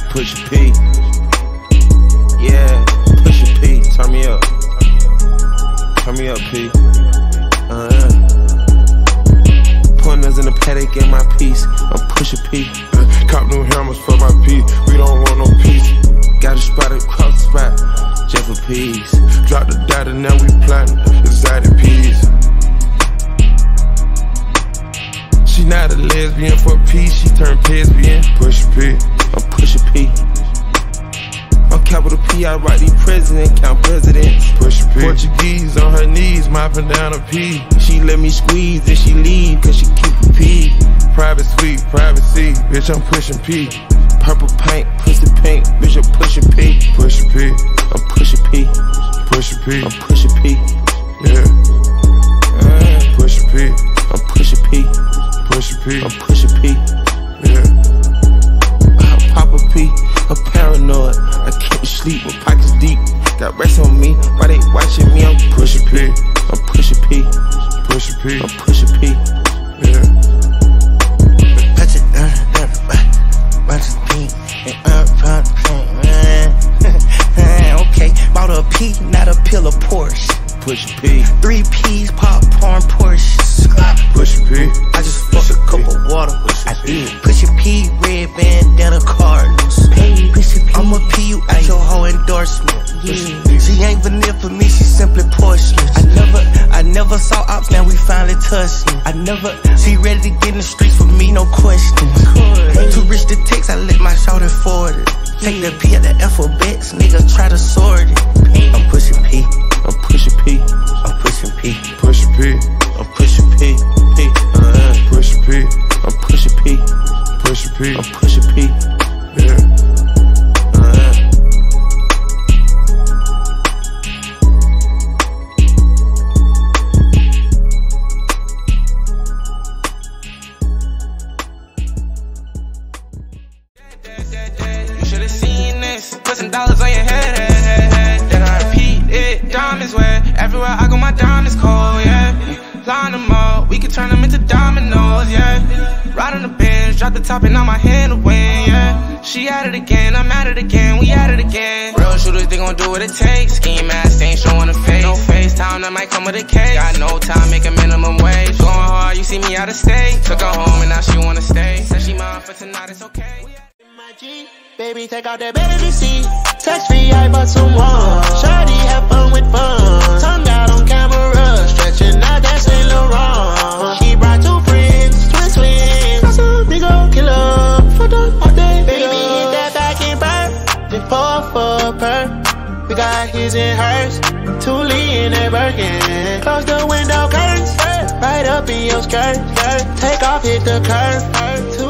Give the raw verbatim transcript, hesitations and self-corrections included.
Pushin P. Yeah, Pushin P. Turn me up. Turn me up, P. Uh-huh. Pointers in the Patek in my piece. I'm Pushin P. Uh, cop new hammers for my P. We don't want no peace. Got a spot across the spot, just for peace. Drop the data, now we plotting. Exotic peas. She not a lesbian for peace. She turned Pesbian. Pushin P. I'm Pushin P. I'm capital P, I write these presidents, count presidents. Pushin P. Portuguese on her knees, mopping down a P. She let me squeeze and she leave, cause she keep a P. Private suite, privacy, bitch, I'm Pushin P. Purple paint, pussy pink, bitch, I'm Pushin P. Pushin P. I'm Pushin P. Pushin P. I'm Pushin P. Yeah. Uh, Pushin P. I'm Pushin P. Pushin P. I'm Pushin P. Yeah. I'm Papa P. I'm paranoid. I can't sleep, my pockets deep. Got rest on me, why they watching me? I'm Pushin P. I'm Pushin P. Pushin P. I'm Pushin P. Yeah. Touch it, uh, uh, watch it pink, and uh, okay, bought a P, not a pill of Porsche. Pushin P. Three P's, popcorn, Porsche. Pushin P. I just fucked a cup of water. I did. Pushin P, red bandana Cardinals. Pushin P. I'ma P you at your whole endorsement. Yeah. She ain't vanilla for me, she simply porcelain. I never, I never saw ops, now we finally touched. I never, she ready to get in the streets for me, no question. Too rich to text, I let my shoulder forward it. Take the P at the alphabets, nigga try to sort it. I'm Pushin P. I'm Pushin P. I'm Pushin P. Pushin P. I'm Pushin P. P. Uh, Pushin P. I'm Pushin P. Pushin P. I'm Pushin P. Yeah. Uh, You should have seen this. Put some dollars on your head, head, head, head. Then I repeat it. Diamonds wet. Everywhere I go, my diamonds cold, yeah. Line them up, we can turn them into dominoes, yeah. Ride on the bench, drop the top and on my hand to win, yeah. She at it again, I'm at it again, we at it again. Real shooters, they gon' do what it takes. Scheme mask, ain't showing a face. No FaceTime, that might come with a case. Got no time, make a minimum wage. Going hard, you see me out of state. Took her home and now she wanna stay. Said she mine for tonight, it's okay. Baby, take out that baby seat. Text free, I bought some more. Shawty, have fun with fun. Tongue out on camera, stretching out that Saint Laurent. She brought two friends, twin twins. Got some big old killer, fucked up all day. Baby, hit that back and burn. Then four for per. We got his and hers. Two Lee in that Birkin. Close the window curtains. Right up in your skirt. Take off, hit the curve. Two